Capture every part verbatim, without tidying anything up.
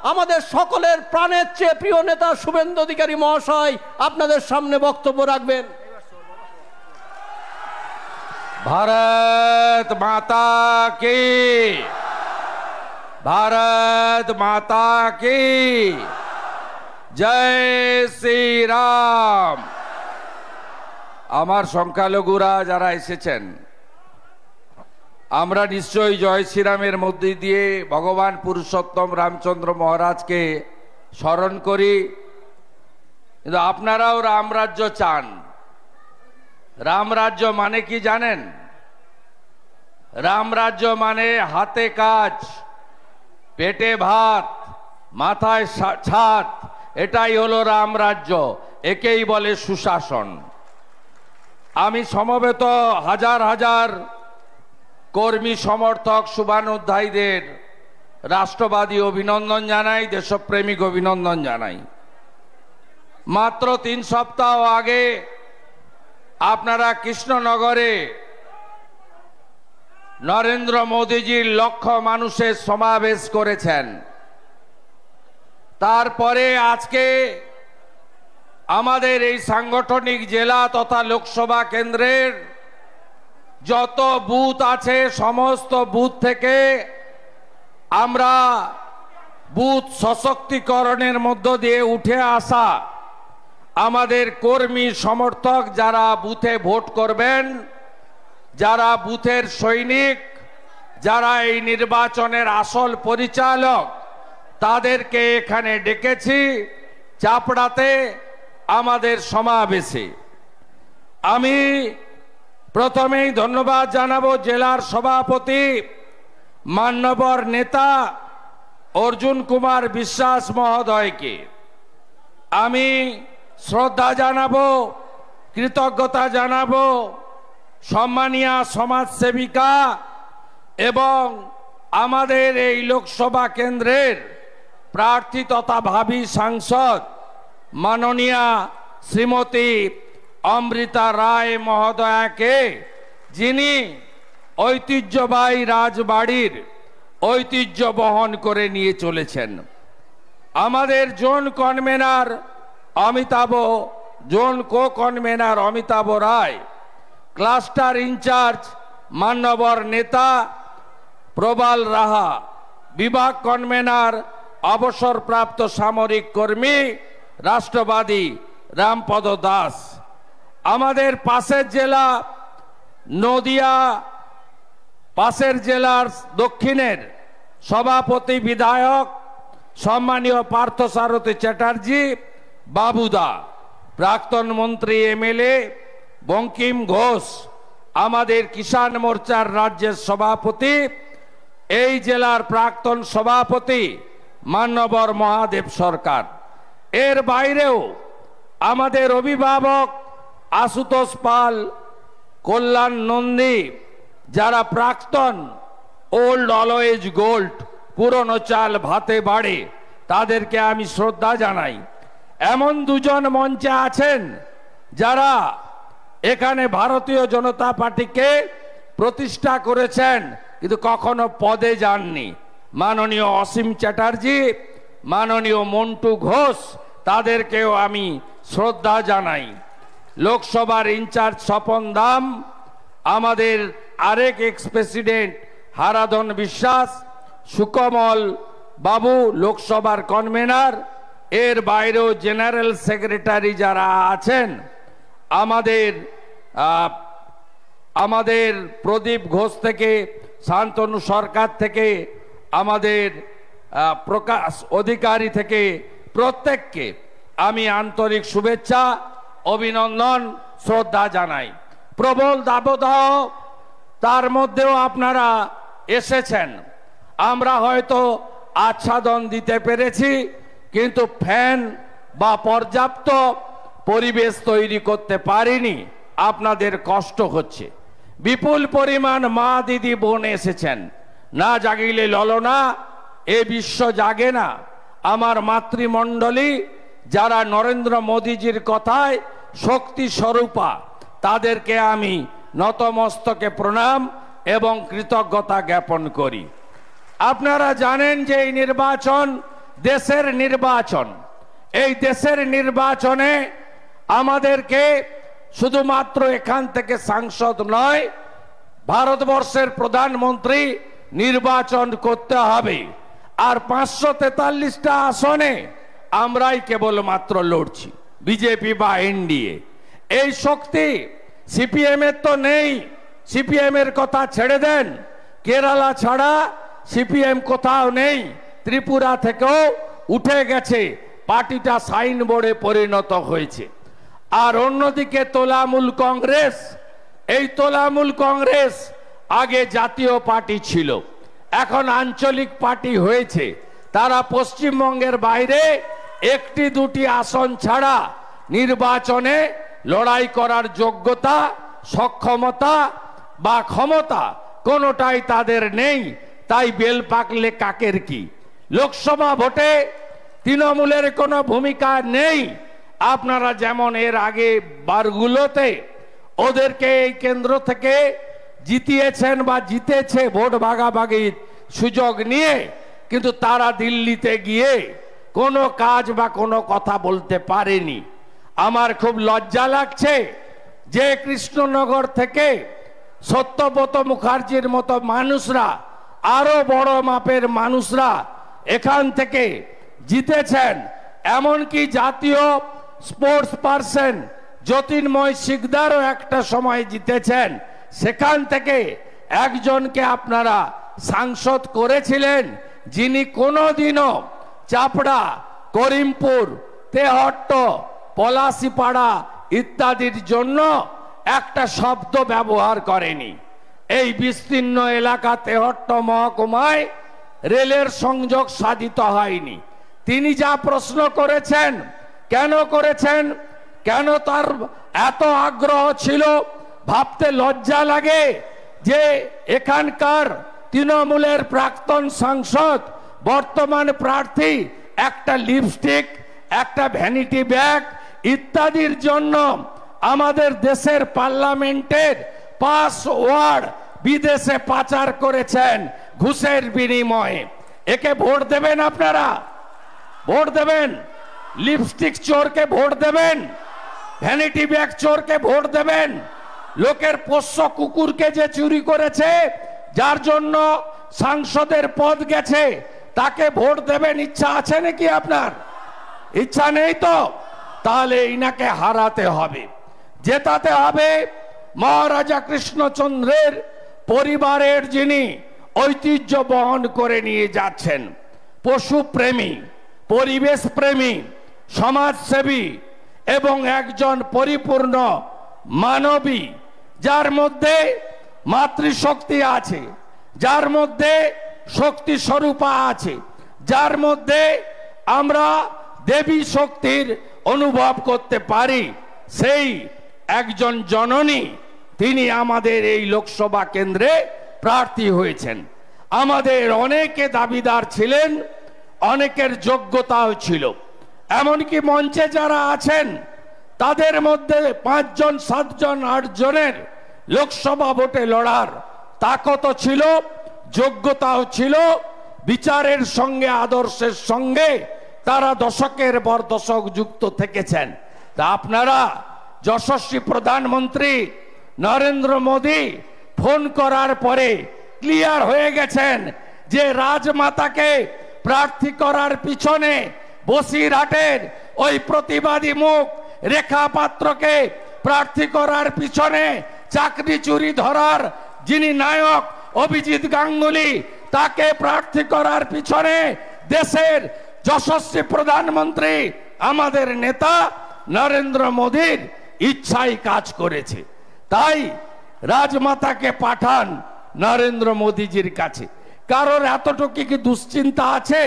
আমাদের সকলের প্রাণের চেয়ে প্রিয় নেতা শুভেন্দু অধিকারী মহাশয় আপনাদের সামনে বক্তব্য রাখবেন। भारत माता की, भारत माता की जय श्री राम। আমার সংখ্যালঘুরা যারা এসেছেন, আমরা নিশ্চয়ই জয় শ্রীরামের মধ্যে দিয়ে ভগবান পুরুষোত্তম রামচন্দ্র মহারাজকে স্মরণ করি, কিন্তু আপনারাও রামরাজ্য চান। রামরাজ্য মানে কি জানেন? রামরাজ্য মানে হাতে কাজ, পেটে ভাত, মাথায় ছাদ, এটাই হলো রামরাজ্য। একেই বলে সুশাসন। আমি সমবেত হাজার হাজার কর্মী সমর্থক শুভানুধ্যায়ীদের রাষ্ট্রবাদী অভিনন্দন জানাই, দেশপ্রেমিক অভিনন্দন জানাই। মাত্র তিন সপ্তাহ আগে আপনারা কৃষ্ণনগরে নরেন্দ্র মোদীজির লক্ষ মানুষের সমাবেশ করেছেন। তারপরে আজকে আমাদের এই সাংগঠনিক জেলা তথা লোকসভা কেন্দ্রের যত বুথ আছে সমস্ত বুথ থেকে আমরা বুথ সশক্তিকরণের মধ্য দিয়ে উঠে আসা আমাদের কর্মী সমর্থক যারা বুথে ভোট করবেন, যারা বুথের সৈনিক, যারা এই নির্বাচনের আসল পরিচালক, তাদেরকে এখানে ডেকেছি চাপড়াতে আমাদের সমাবেশে। আমি প্রথমেই ধন্যবাদ জানাবো জেলার সভাপতি মান্যবর নেতা অর্জুন কুমার বিশ্বাস মহোদয়কে। আমি শ্রদ্ধা জানাবো, কৃতজ্ঞতা জানাবো সম্মানীয় সমাজসেবিকা এবং আমাদের এই লোকসভা কেন্দ্রের প্রার্থী তথা ভাবী সাংসদ মাননীয়া শ্রীমতী অমৃতা রায় মহোদয়াকে, যিনি ঐতিহ্যবাহী রাজবাড়ির ঐতিহ্য বহন করে নিয়ে চলেছেন। আমাদের zone convener Amitabh, zone co convener Amitabh Roy, cluster in charge মান্যবর নেতা প্রবাল রাহা, বিভাগ কনভেনার অবসরপ্রাপ্ত সামরিক কর্মী রাষ্ট্রবাদী রামপদ দাস, আমাদের পাশের জেলা নদিয়া, পাশের জেলার দক্ষিণের সভাপতি বিধায়ক সম্মানীয় পার্থসারথী চ্যাটার্জি বাবুদা, প্রাক্তন মন্ত্রী এমএলএ বঙ্কিম ঘোষ, আমাদের কিষাণ মোর্চার রাজ্যের সভাপতি, এই জেলার প্রাক্তন সভাপতি মান্যবর মহাদেব সরকার। এর বাইরেও আমাদের অভিভাবক আশুতোষ পাল, কল্যাণ নন্দী, যারা প্রাক্তন ওল্ড অলওয়েজ গোল্ড, পুরনো চাল ভাতে বাড়ে, তাদেরকে আমি শ্রদ্ধা জানাই। এমন দুজন মঞ্চে আছেন যারা এখানে ভারতীয় জনতা পার্টিকে প্রতিষ্ঠা করেছেন কিন্তু কখনো পদে যাননি, মাননীয় অসীম চ্যাটার্জি, মাননীয় মন্টু ঘোষ, তাদেরকেও আমি শ্রদ্ধা জানাই। লোকসভার ইনচার্জ স্বপন দাম, আমাদের আরেক এক্স প্রেসিডেন্ট হারাধন বিশ্বাস, সুকমল বাবু লোকসভার কনভেনার, এর বাইরেও জেনারেল সেক্রেটারি যারা আছেন, আমাদের আমাদের প্রদীপ ঘোষ থেকে, শান্তনু সরকার থেকে, আমাদের প্রকাশ অধিকারী থেকে, প্রত্যেককে আমি আন্তরিক শুভেচ্ছা অভিনন্দন শ্রদ্ধা জানাই। প্রবল দাবদাহ, তার মধ্যেও আপনারা এসেছেন। আমরা হয়তো আচ্ছাদন দিতে পেরেছি, কিন্তু ফ্যান বা পর্যাপ্ত পরিবেশ তৈরি করতে পারিনি। আপনাদের কষ্ট হচ্ছে। বিপুল পরিমাণ মা দিদি বোন এসেছেন। না জাগিলে ললনা, এ বিশ্ব জাগে না। আমার মাতৃমণ্ডলী যারা নরেন্দ্র মোদীজির কথায় শক্তি স্বরূপা, তাদেরকে আমি নতমস্তকে প্রণাম এবং কৃতজ্ঞতা জ্ঞাপন করি। আপনারা জানেন যে এই নির্বাচন দেশের নির্বাচন। এই দেশের নির্বাচনে আমাদেরকে শুধুমাত্র এখান থেকে সাংসদ নয়, ভারতবর্ষের প্রধানমন্ত্রী নির্বাচন করতে হবে। আর পাঁচশো তেতাল্লিশটা আসনে আমরাই কেবলমাত্র লড়ছি, বিজেপি বা এনডিএ। এই শক্তি সিপিএম এর তো নেই। সিপিএম এর কথা ছেড়ে দেন, কেরালা ছাড়া সিপিএম কোথাও নেই। ত্রিপুরা থেকেও উঠে গেছে, পার্টিটা সাইনবোর্ডে পরিণত হয়েছে। আর অন্যদিকে তৃণমূল কংগ্রেস, এই তৃণমূল কংগ্রেস আগে জাতীয় পার্টি ছিল, এখন আঞ্চলিক পার্টি হয়েছে। তারা পশ্চিমবঙ্গের বাইরে একটি দুটি আসন ছাড়া নির্বাচনে লড়াই করার যোগ্যতা, সক্ষমতা বা ক্ষমতা কোনোটাই তাদের নেই। তাই বেল পাকলে কাকের কি। লোকসভা ভোটে তৃণমূলের কোনো ভূমিকা নেই। আপনারা যেমন এর আগে বারগুলোতে ওদেরকে এই কেন্দ্র থেকে জিতিয়েছেন বা জিতেছে ভোট ভাগাভাগির সুযোগ নিয়ে, কিন্তু তারা দিল্লিতে গিয়ে কোনো কাজ বা কোনো কথা বলতে পারেনি। আমার খুব লজ্জা লাগছে যে কৃষ্ণনগর থেকে সত্যব্রত মুখার্জির মতো মানুষরা, আরো বড় মাপের মানুষরা এখান থেকে জিতেছেন। এমনকি জাতীয় স্পোর্টস পার্সন জ্যোতির্ময় শিকদারও একটা সময় জিতেছেন। সেখান থেকে একজনকে আপনারা সাংসদ করেছিলেন, যিনি কোনোদিনও চাপড়া, করিমপুর, তেহট্ট, পলাশিপাড়া ইত্যাদির জন্য একটা শব্দ ব্যবহার করেনি। এই বিস্তীর্ণ এলাকা তেহট্ট মহকুমায় রেলের সংযোগ সাধিত হয়নি। তিনি যা প্রশ্ন করেছেন, কেন করেছেন, কেন তার এত আগ্রহ ছিল, ভাবতে লজ্জা লাগে যে এখানকার তৃণমূলের প্রাক্তন সাংসদ, বর্তমান প্রার্থী একটা লিপস্টিক, একটা ভ্যানিটি ব্যাগ ইত্যাদির জন্য আমাদের দেশের পার্লামেন্টের পাস ওয়ার্ড বিদেশে পাচার করেছেন ঘুষের বিনিময়ে। একে ভোট দেবেন আপনারা? ভোট দেবেন? লিপস্টিক চোরকে ভোট দেবেন? ভ্যানিটি ব্যাগ চোরকে ভোট দেবেন? লোকের পোষ্য কুকুরকে যে চুরি করেছে, যার জন্য সাংসদের পদ গেছে, তাকে ভোট দেবেন? ইচ্ছা আছে নাকি আপনার? ইচ্ছা নেই তো? তাহলে ইনাকে হারাতে হবে, জেতাতে হবে। মহারাজা কৃষ্ণচন্দ্রের পরিবারের যিনি ঐতিহ্য বহন করে নিয়ে যাচ্ছেন, পশু প্রেমী, পরিবেশ প্রেমী, সমাজসেবী এবং একজন পরিপূর্ণ মানবী, যার মধ্যে মাতৃশক্তি আছে, যার মধ্যে শক্তি স্বরূপা আছে, যার মধ্যে আমরা দেবী শক্তির অনুভব করতে পারি, সেই একজন জননী তিনি আমাদের এই লোকসভা কেন্দ্রে প্রার্থী হয়েছেন। আমাদের অনেকে দাবিদার ছিলেন, অনেকের যোগ্যতাও ছিল। এমনকি মঞ্চে যারা আছেন তাদের মধ্যে পাঁচজন, সাতজন, আটজনের লোকসভা ভোটে লড়ার তাকতও ছিল, যোগ্যতাও ছিল। বিচারের সঙ্গে, আদর্শের সঙ্গে তারা দশকের পর দশক যুক্ত থেকেছেন। তা আপনারা যশস্বী প্রধানমন্ত্রী নরেন্দ্র মোদী ফোন করার পরে ক্লিয়ার হয়ে গেছেন যে রাজমাতাকে প্রার্থী করার পিছনে, বসিরহাটের ওই প্রতিবাদী মুখ রেখা পাত্রকে প্রার্থী করার পিছনে, চাকরি চুরি ধরার যিনি নায়ক অভিজিৎ গাঙ্গুলি, তাকে প্রার্থী করার পিছনে দেশের যশস্বী প্রধানমন্ত্রী আমাদের নেতা নরেন্দ্র মোদীর ইচ্ছাই কাজ করেছে। তাই রাজমাতাকে পাঠান নরেন্দ্র মোদীজির কাছে। কারোর এতটুকু কি দুশ্চিন্তা আছে?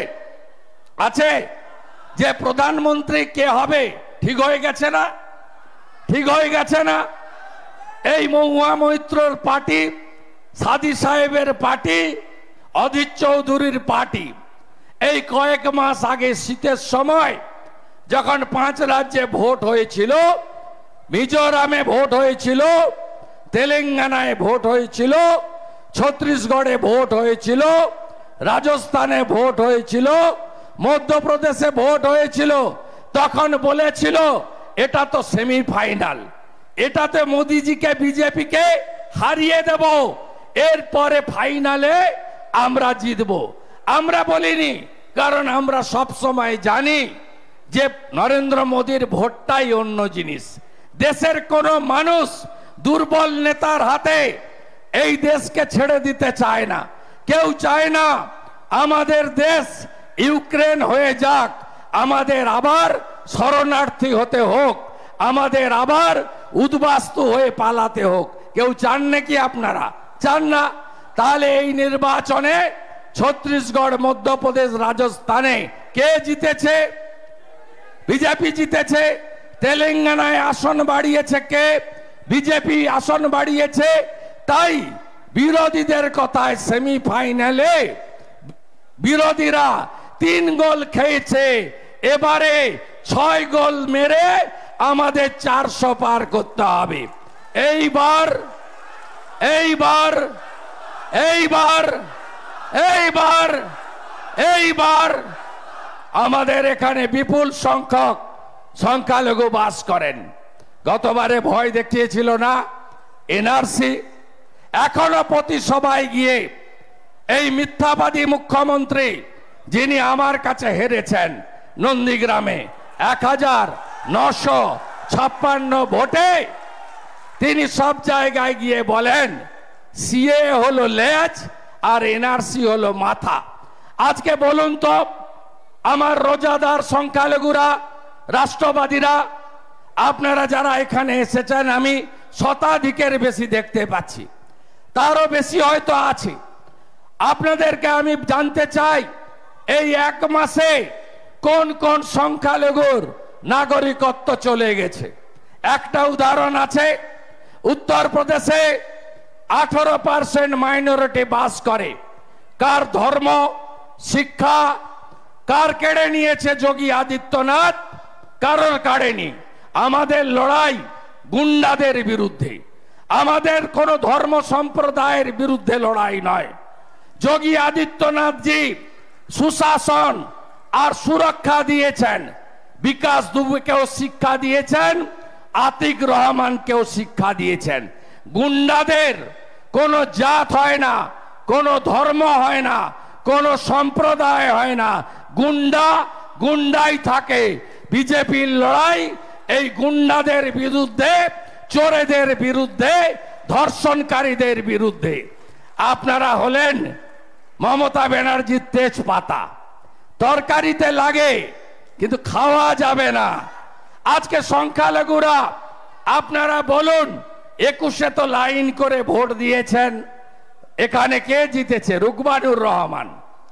আছে যে প্রধানমন্ত্রী কে হবে? ঠিক হয়ে গেছে না? ঠিক হয়ে গেছে না? এই মহুয়া মৈত্রর পার্টি, সাদি সাহেবের পার্টি, অধীর চৌধুরীর পার্টি এই কয়েক মাস আগে শীতের সময় যখন পাঁচ রাজ্যে ভোট হয়েছিল, মিজোরামে ভোট হয়েছিল, তেলেঙ্গানায় ভোট হয়েছিল, ছত্তিশগড়ে ভোট হয়েছিল, রাজস্থানে ভোট হয়েছিল, মধ্যপ্রদেশে ভোট হয়েছিল তখন বলেছিল এটা তো সেমিফাইনাল, এটাতে মোদিজিকে বিজেপিকে হারিয়ে দেব, এরপরে ফাইনালে আমরা জিতব। আমরা বলিনি, কারণ আমরা সব সময় জানি যে নরেন্দ্র মোদীর ভোটটাই অন্য জিনিস। দেশের কোনো মানুষ দুর্বল নেতার হাতে এই দেশকে ছেড়ে দিতে চায় না। কেউ চায় না আমাদের দেশ ইউক্রেন হয়ে যাক, আমাদের আবার শরণার্থী হতে হোক, আমাদের আবার উদ্বাস্তু হয়ে পালাতে হোক। কেউ চান নাকি? আপনারা চান না? তাহলে এই নির্বাচনে ছত্তিশগড়, মধ্যপ্রদেশ, রাজস্থানে কে জিতেছে? বিজেপি জিতেছে। তেলেঙ্গানায় আসন বাড়িয়েছে কে? বিজেপি আসন বাড়িয়েছে। তাই বিরোধীদের কথায় সেমিফাইনালে বিরোধীরা তিন গোল খেয়েছে, এবারে ছয় গোল মেরে আমাদের চারশো পার করতে হবে। এইবার এইবার এইবার এইবার এইবার আমাদের এখানে বিপুল সংখ্যক সংখ্যালঘু বাস করেন। গতবারে ভয় দেখিয়েছিল না এনআরসি, এখনো প্রতি সভায় গিয়ে এই মিথ্যাবাদী মুখ্যমন্ত্রী, যিনি আমার কাছে হেরেছেন নন্দীগ্রামে এক হাজার নশো ছাপ্পান্ন ভোটে, তিনি সব জায়গায় গিয়ে বলেন সিএ হলো লেজ আর এনআরসি হলো মাথা। আজকে বলুন তো, আমার রোজাদার সংখ্যালঘুরা, রাষ্ট্রবাদীরা, আপনারা যারা এখানে এসেছেন, আমি শতাধিকের বেশি দেখতে পাচ্ছি, তারও বেশি হয়তো আছে। আপনাদেরকে আমি জানতে চাই, এই এক মাসে কোন কোন সংখ্যালঘুর নাগরিকত্ব চলে গেছে? একটা উদাহরণ আছে, উত্তরপ্রদেশে আঠারো পার্সেন্ট মাইনরিটি বাস করে। কার ধর্ম, শিক্ষা, কার কেড়ে নিয়েছে যোগী আদিত্যনাথ? কারোর কাড়েনি। আমাদের লড়াই গুন্ডাদের বিরুদ্ধে, আমাদের কোন ধর্ম সম্প্রদায়ের বিরুদ্ধে লড়াই নয়। যোগী আদিত্যনাথজি সুশাসন আর সুরক্ষা দিয়েছেন, বিকাশ দুবেকেও শিক্ষা দিয়েছেন, আতিক রহমানকেও শিক্ষা দিয়েছেন। গুন্ডাদের কোনো জাত হয় না, কোনো ধর্ম হয় না, কোনো সম্প্রদায় হয় না, গুন্ডা গুন্ডাই থাকে। বিজেপির লড়াই এই গুন্ডাদের বিরুদ্ধে, চোরেদের বিরুদ্ধে, ধর্ষণকারীদের বিরুদ্ধে। আপনারা হলেন মমতা ব্যানার্জির তেজপাতা, তরকারিতে লাগে কিন্তু খাওয়া যাবে না। আজকে সংখ্যালঘুরা, আপনারা বলুন, একুশে তো লাইন করে ভোট দিয়েছেন, এখানে কে জিতেছে? রুকমানুর রহমান।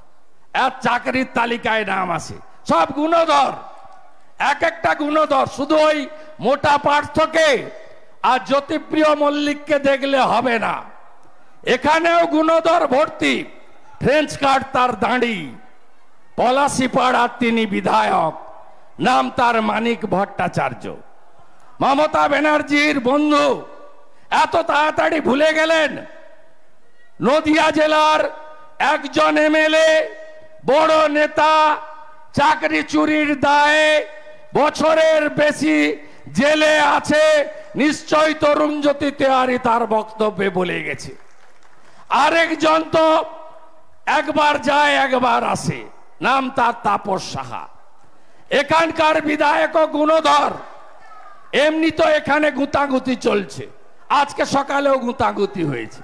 আর চাকরির তালিকায় নাম আছে, সব গুণধর, এক একটা গুণধর। শুধু ওই মোটা পার্থকে আর জ্যোতিপ্রিয় মল্লিককে দেখলে হবে না, এখানেও গুণধর ভর্তি। ফ্রেঞ্চ কার্ড তার দাঁড়ি, পলাশিপাড়ার তিনি বিধায়ক, নাম তার মানিক ভট্টাচার্য। মমতা ব্যানার্জির বন্ধু এত তাড়াতাড়ি ভুলে গেলেন নদিয়া জেলার একজন এমএলএ, বড় নেতা, চাকরি চুরির দায়ে বছরের বেশি জেলে আছে, নিশ্চয় তরুণ জ্যোতি তেওয়ারি তার বক্তব্যে বলে গেছে। আরেকজন তো একবার যায় একবার আসে, নাম তার তাপস সাহা। এখানকার বিধায়ক গুণধর, এমনি তো এখানে গুতাগুতি চলছে, আজকে সকালেও গুতাগুতি হয়েছে।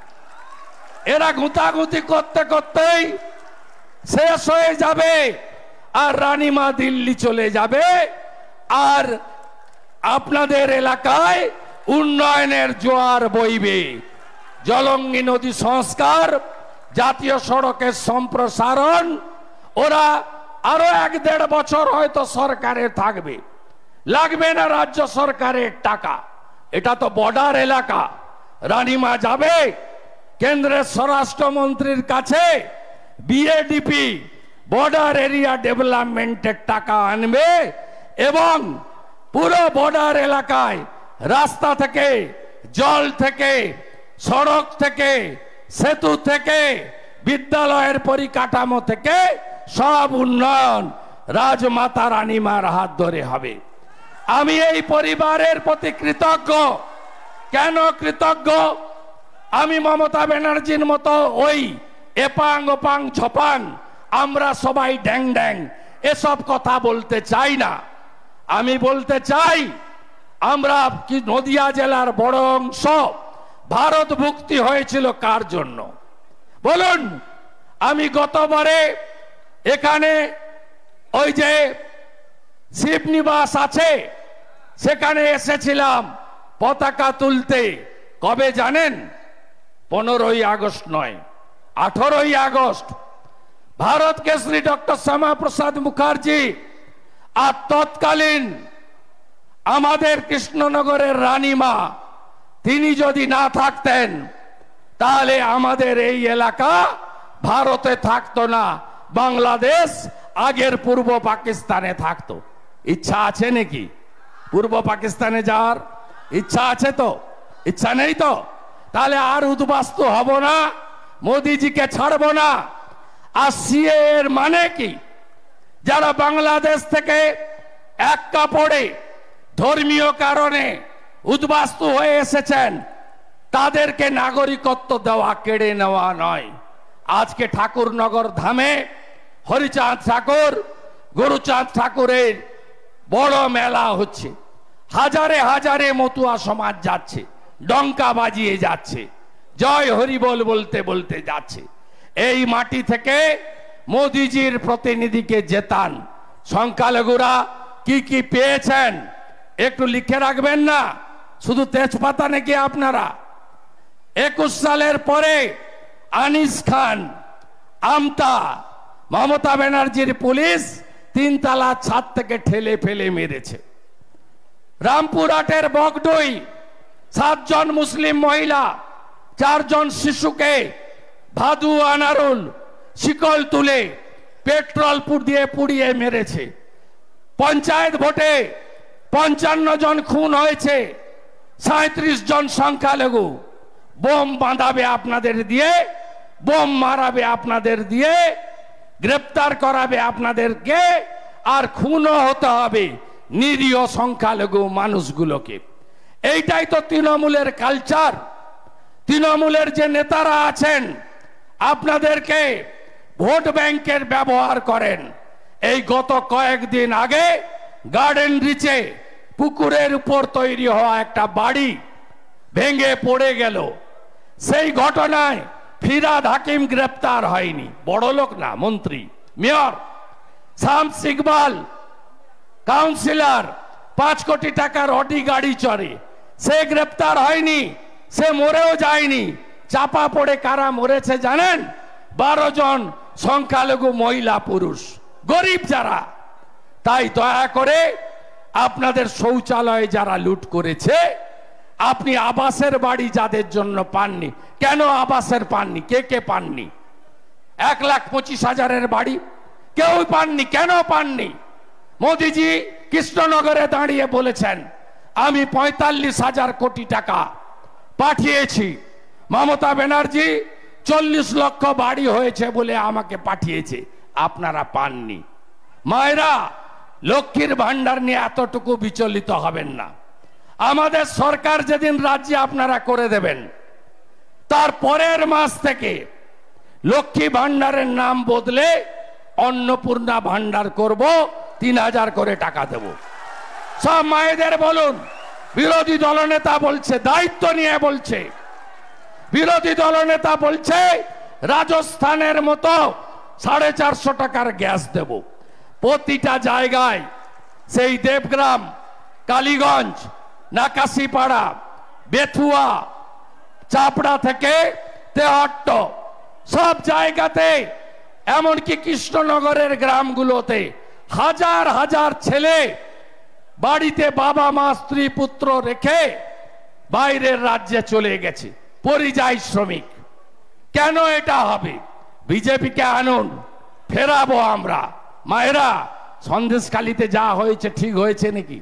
এরা গুতাগুতি করতে করতেই শেষ হয়ে যাবে, আর রানীমা দিল্লি চলে যাবে, আর আপনাদের এলাকায় উন্নয়নের জোয়ার বইবে। জলঙ্গি নদী সংস্কার, জাতীয় সড়কের সম্প্রসারণ, ওরা আরো এক দেড় বছর হয়তো সরকারে থাকবে, লাগবে না রাজ্য সরকারের টাকা। এটা তো বর্ডার এলাকা, রানীমা যাবে কেন্দ্রের স্বরাষ্ট্রমন্ত্রীর কাছে, বিএডিপি বর্ডার এরিয়া ডেভেলপমেন্টের টাকা আনবে এবং পুরো বর্ডার এলাকায় রাস্তা থেকে, জল থেকে, সড়ক থেকে, সেতু থেকে, বিদ্যালয়ের পরিকাঠামো থেকে সব উন্নয়ন রাজমাতা রানীমার হাত ধরে হবে। আমি এই পরিবারের প্রতি কৃতজ্ঞ। কেন কৃতজ্ঞ? আমি মমতা ব্যানার্জির মতো ওই এপাং ওপাং ছপাং আমরা সবাই ড্যাং ড্যাং এসব কথা বলতে চাই না। আমি বলতে চাই আমরা কি নদিয়া জেলার বড় অংশ ভারত মুক্তি হয়েছিল কার জন্য বলুন? আমি গতবারে এখানে ওই যে শিবনিবাস আছে সেখানে এসেছিলাম পতাকা তুলতে। কবে জানেন? পনেরোই আগস্ট নয়, আঠারোই আগস্ট। ভারত কেশরী ডক্টর শ্যামা প্রসাদ মুখার্জি আর তৎকালীন আমাদের কৃষ্ণনগরের রানীমা তিনি যদি না থাকতেন তাহলে আমাদের এই এলাকা ভারতে থাকতো না, বাংলাদেশ আগের পূর্ব পাকিস্তানে থাকতো। ইচ্ছা আছে নাকি পূর্ব পাকিস্তানে যাওয়ার? ইচ্ছা আছে তো? ইচ্ছা নেই তো? তাহলে আর উদ্বাস্তু হব না, মোদিজিকে ছাড়বো না। আর সিএ এর মানে কি? যারা বাংলাদেশ থেকে এক কাপড়ে ধর্মীয় কারণে উদ্বাস্তু হয়ে এসেছেন তাদেরকে নাগরিকত্ব দেওয়া, কেড়ে নেওয়া নয়। আজকে ঠাকুরনগর ধামে হরিচাঁদ ঠাকুর, গুরুচাঁদ ঠাকুরের বড় মেলা হচ্ছে। হাজারে হাজারে মতুয়া সমাজ যাচ্ছে, ডঙ্কা বাজিয়ে যাচ্ছে, জয় হরি বল বলতে বলতে যাচ্ছে। এই মাটি থেকে মোদিজির প্রতিনিধিকে জেতান। সংখ্যালঘুরা কি কি পেয়েছেন একটু লিখে রাখবেন না? শুধু তেজপাতা নাকি আপনারা? একুশ সালের পরে আনিস খান, আমতা, মমতা ব্যানার্জির পুলিশ তিনতলা ছাদ থেকে ঠেলে ফেলে মেরেছে। রামপুরহাটের বগডুই সাতজন মুসলিম মহিলা, চারজন শিশুকে ভাদু আনারুল শিকল তুলে পেট্রোল দিয়ে পুড়িয়ে মেরেছে। পঞ্চায়েত ভোটে পঞ্চান্ন জন খুন হয়েছে, সাঁত্রিশ জন সংখ্যালঘু। বোম বাঁধাবে আপনাদের দিয়ে, বোম মারাবে আপনাদের দিয়ে, গ্রেপ্তার করাবে আপনাদেরকে, আর খুনও হতে হবে নিরীহ সংখ্যালঘু মানুষগুলোকে। এইটাই তো তৃণমূলের কালচার। তৃণমূলের যে নেতারা আছেন আপনাদেরকে ভোট ব্যাংকের ব্যবহার করেন। এই গত কয়েকদিন আগে গার্ডেন রিচে পুকুরের উপর তৈরি হওয়া একটা বাড়ি ভেঙে পড়ে গেল। সেই ঘটনায় ফিরাদ হাকিম গ্রেপ্তার হয়নি, বড় লোক না, মন্ত্রী, মেয়র। শামস ইকবাল কাউন্সিলর, পাঁচ কোটি টাকার অডি গাড়ি চড়ে, সে গ্রেপ্তার হয়নি, সে মরেও যায়নি। চাপা পড়ে কারা মরেছে জানেন? বারো জন সংখ্যালঘু মহিলা পুরুষ, গরিব যারা। তাই দয়া করে আপনাদের শৌচালয় যারা লুট করেছে, আপনি আবাসের বাড়ি যাদের জন্য পাননি, কেন আবাসের পাননি? কে কে পাননি? এক লাখ পঁচিশ হাজারের বাড়ি কেউ পাননি, কেন পাননি? মোদিজি কৃষ্ণনগরে দাঁড়িয়ে বলেছেন আমি পঁয়তাল্লিশ হাজার কোটি টাকা পাঠিয়েছি। মমতা ব্যানার্জি চল্লিশ লক্ষ বাড়ি হয়েছে বলে আমাকে পাঠিয়েছে, আপনারা পাননি। মায়েরা, লক্ষ্মীর ভান্ডার নিয়ে এতটুকু বিচলিত হবেন না। আমাদের সরকার যেদিন রাজ্যে আপনারা করে দেবেন, তার পরের মাস থেকে লক্ষ্মী ভান্ডারের নাম বদলে অন্নপূর্ণা ভান্ডার করব, তিন হাজার করে টাকা দেব। সব মায়েদের বলুন। বিরোধী দলনেতা বলছে, দায়িত্ব নিয়ে বলছে, বিরোধী দলনেতা বলছে রাজস্থানের মতো সাড়ে চারশো টাকার গ্যাস দেব প্রতিটা জায়গায়। সেই দেবগ্রাম, কালীগঞ্জ, নাকাশিপাড়া, বেথুয়া, চাপড়া থেকে তেহট্ট সব জায়গাতে, এমনকি কৃষ্ণনগরের গ্রামগুলোতে হাজার হাজার ছেলে বাড়িতে বাবা মা স্ত্রী পুত্র রেখে বাইরের রাজ্যে চলে গেছে, পরিযায়ী শ্রমিক। কেন এটা হবে? বিজেপিকে আনুন, ফেরাবো আমরা। মায়েরা, সন্দেশখালীতে যা হয়েছে ঠিক হয়েছে নাকি?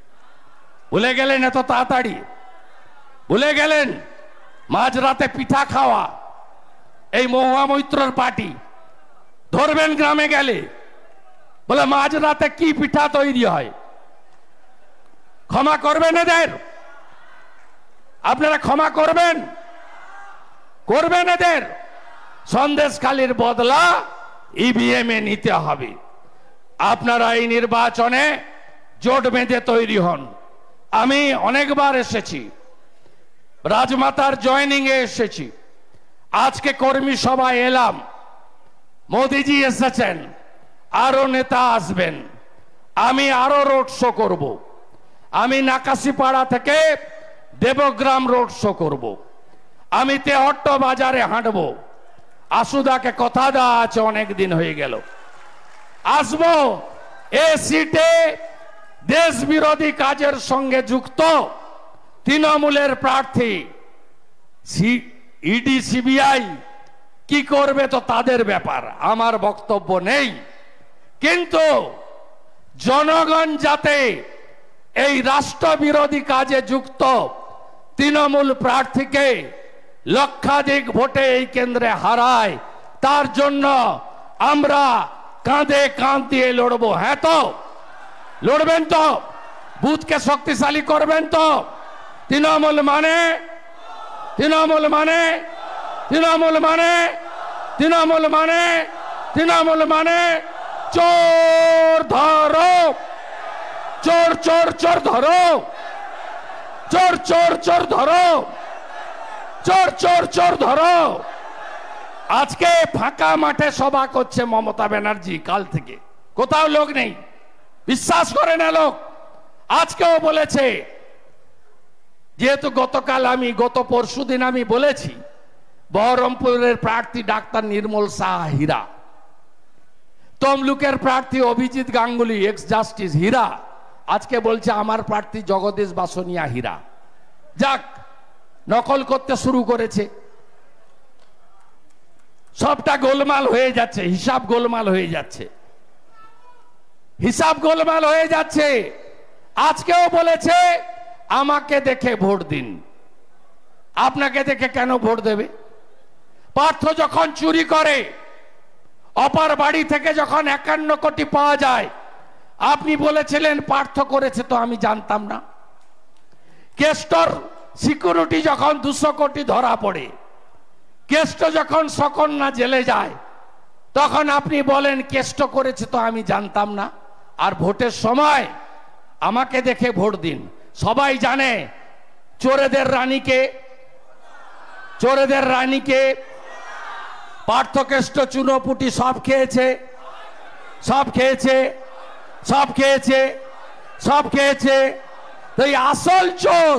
ভুলে গেলেন এত তাড়াতাড়ি? ভুলে গেলেন মাঝরাতে পিঠা খাওয়া? এই মহুয়া মৈত্রর পার্টি ধরবেন গ্রামে গেলে, বলে মাঝরাতে কি পিঠা তৈরি হয়। ক্ষমা করবেন এদের? আপনারা ক্ষমা করবেন? করবেন এদের? সন্দেশখালীর বদলা ইভিএম এ নিতে হবে। আপনারা এই নির্বাচনে জোট বেঁধে তৈরি হন। আমি অনেকবার এসেছি, রাজমাতার জয়নিং এ এসেছি, আজকে কর্মী সভায় এলাম, মোদিজি এসেছেন, আরো নেতা আসবেন, আমি আরো রোড শো করব। আমি নাকাশিপাড়া থেকে দেবগ্রাম রোড শো করব। আমি তেহট্ট বাজারে হাঁটব। আসুদাকে কথা দেওয়া আছে, অনেক দিন হয়ে গেল, আসবো। এ সিটে দেশ বিরোধী কাজের সঙ্গে যুক্ত তৃণমূলের প্রার্থী ইডি সিবিআই কি করবে তো তাদের ব্যাপার, আমার বক্তব্য নেই। কিন্তু জনগণ যাতে এই রাষ্ট্রবিরোধী কাজে যুক্ত তৃণমূল প্রার্থীকে লক্ষাধিক ভোটে এই কেন্দ্রে হারায়, তার জন্য আমরা কাঁধে কাঁধ দিয়ে লড়বো। হ্যাঁ তো লড়বেন তো? বুথকে শক্তিশালী করবেন তো? তৃণমূল মানে তৃণমূল মানে তৃণমূল মানে তৃণমূল মানে তৃণমূল মানে চোর ধরো, চোর চোর চোর ধরো, চোর চোর চোর ধরো, চোর চোর চোর ধরো। আজকে ফাঁকা মাঠে সভা করছে মমতা ব্যানার্জি, কাল থেকে কোথাও লোক নেই, বিশ্বাস করে না লোক। আজকেও বলেছে, যেহেতু গতকাল আমি গত পরশু দিন আমি বলেছি বহরমপুরের প্রার্থী ডাক্তার নির্মল সাহা হীরা, তমলুকের প্রার্থী অভিজিৎ গাঙ্গুলি এক্স জাস্টিস হীরা, আজকে বলছে আমার প্রার্থী জগদীশ বাসনিয়া হীরা। যাক, নকল করতে শুরু করেছে, সবটা গোলমাল হয়ে যাচ্ছে, হিসাব গোলমাল হয়ে যাচ্ছে, হিসাব গোলমাল হয়ে যাচ্ছে। আজকেও বলেছে আমাকে দেখে ভোট দিন। আপনাকে দেখে কেন ভোট দেবে? পার্থ যখন চুরি করে, অপার বাড়ি থেকে যখন একান্ন কোটি পাওয়া যায়, আপনি বলেছিলেন পার্থ করেছে, তো আমি জানতাম না। কেষ্টর সিকিউরিটি যখন দুশো কোটি ধরা পড়ে, কেষ্ট যখন সকন্যা জেলে যায়, তখন আপনি বলেন কেষ্ট করেছে, তো আমি জানতাম না। আর ভোটের সময় আমাকে দেখে ভোট দিন। সবাই জানে চোরেদের রানীকে, চোরেদের রানীকে পার্থ কেষ্ট চুনোপুটি সব খেয়েছে, সব খেয়েছে, সব খেয়েছে, সব খেয়েছে। তো এই আসল চোর,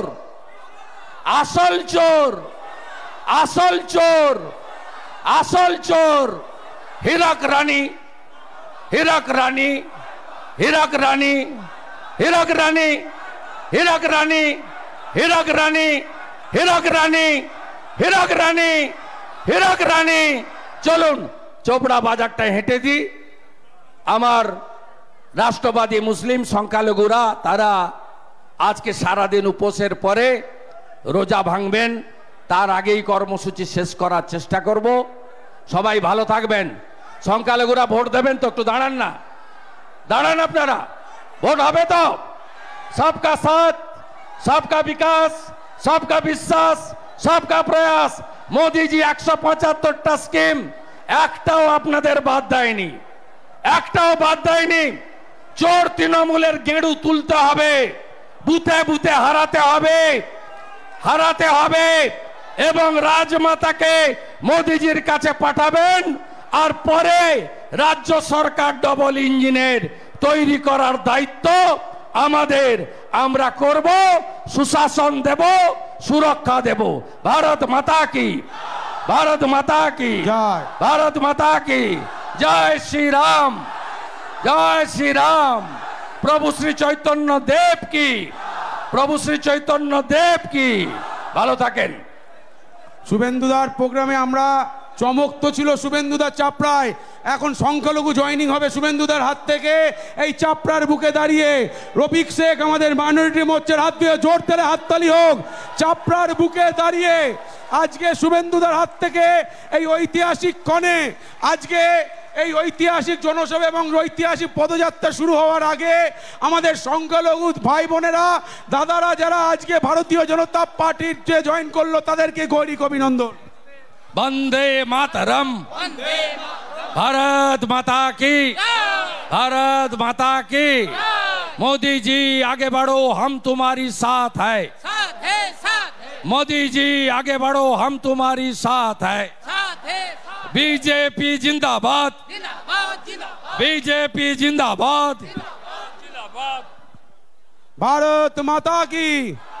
আসল চোর, আসল চোর, আসল চোর হীরক রানী, হীরক রানী, হীরক রানী, হীরক রানী, হীরক রানী, হীরক রানী, হীরক রানী, হীরক রানী, হীরক রানী। চলুন চোপড়া বাজারটা হেঁটে দিই। আমার রাষ্ট্রবাদী মুসলিম সংখ্যালঘুরা তারা আজকে সারাদিন উপোসের পরে রোজা ভাঙবেন, তার আগেই কর্মসূচি শেষ করার চেষ্টা করব। সবাই ভালো থাকবেন। সংখ্যালঘুরা ভোট দেবেন তো? একটু দাঁড়ান না, দাঁড়ান আপনারা। ভোট হবে তো? सबका साथ, सबका विकास, सबका विश्वास, सबका प्रयास। मोदी जी একশো পঁচাত্তরটা স্কিম একটাও আপনাদের বাদ দেয়নি, একটাও বাদ দেয়নি। চোর তৃণমূলের গেঁড়ু তুলতে হবে, বুথে বুথে হারাতে হবে, হারাতে হবে এবং রাজমাতাকে মোদিজির কাছে পাঠাবেন। আর পরে রাজ্য সরকার ডবল ইঞ্জিনের তৈরি করার দায়িত্ব আমাদের, আমরা করব, সুশাসন দেব, সুরক্ষা দেব। ভারত মাতা কি, ভারত মাতা কি, ভারত মাতা কি জয় শ্রী রাম, জয় শ্রী রাম। প্রভু শ্রী চৈতন্য দেব কি, প্রভু শ্রী চৈতন্য দেব কি। ভালো থাকেন। শুভেন্দুদার প্রোগ্রামে আমরা চমক তো ছিল শুভেন্দুদার চাপড়ায়, এখন সংখ্যালঘু জয়েনিং হবে শুভেন্দুদার হাত থেকে। এই চাপড়ার বুকে দাঁড়িয়ে রফিক শেখ আমাদের মাইনরিটি মোর্চার হাত দিয়ে জোর তেলে হাততালি হোক। চাপড়ার বুকে দাঁড়িয়ে আজকে শুভেন্দুদার হাত থেকে এই ঐতিহাসিক ক্ষণে আজকে এই ঐতিহাসিক জনসভা এবং ঐতিহাসিক পদযাত্রা শুরু হওয়ার আগে আমাদের সংখ্যালঘু ভাই বোনেরা দাদারা যারা আজকে ভারতীয় জনতা পার্টির যে জয়েন করলো তাদেরকে গৌরিক অভিনন্দন। বন্দে মাতরম, भारत माता की, भारत माता की। मोदी जी आगे बढ़ो, हम तुम्हारी साथ है, साथ है, साथ है। मोदी जी आगे बढ़ो, हम तुम्हारी साथ है, साथ है, साथ। बीजेपी जिंदाबाद, जिंदाबाद, जिंदाबाद, बीजेपी जिंदाबाद। जिंदाबाद। भारत माता की।